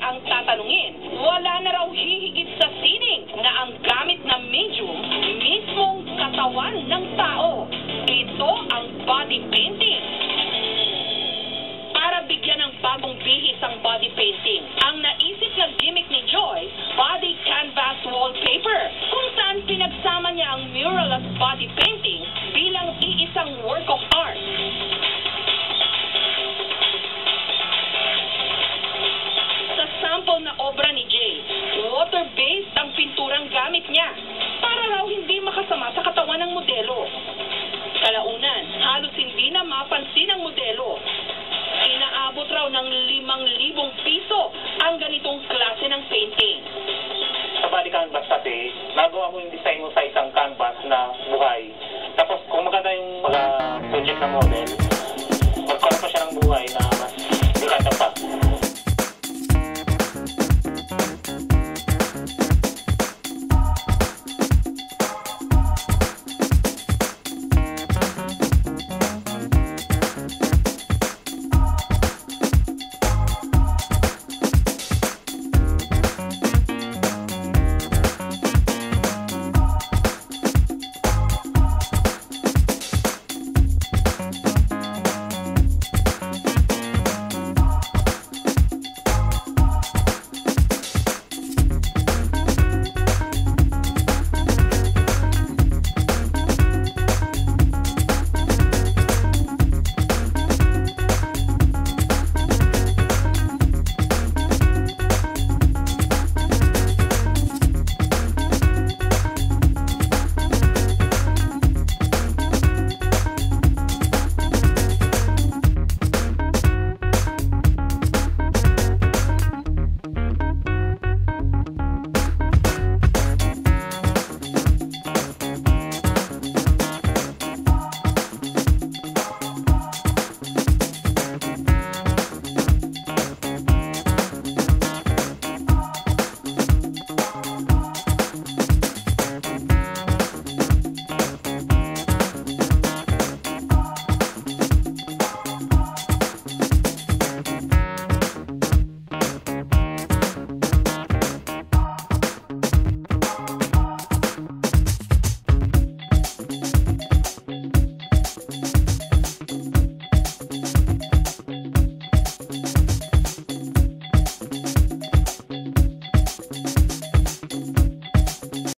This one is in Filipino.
ang tatanungin, wala na raw hihigit sa sining na ang gamit na medium mismong katawan ng tao. Ito ang body painting. Para bigyan ng bagong bihis ang body painting, ang naisip ng gimmick ni Joy, body canvas wallpaper, kung saan pinagsama niya ang mural at body painting bilang iisang work of art. Sa sample na obra ni Jay, water-based ang pinturang gamit niya para raw hindi makasama sa katawan ng modelo. Kalaunan, halos hindi na mapansin ang modelo. Inaabot raw ng 5,000 piso ang ganitong klase ng painting. Sa body canvas kasi, nagawa mo yung design mo sa isang canvas na buhay. Tapos kung maganda yung project na model,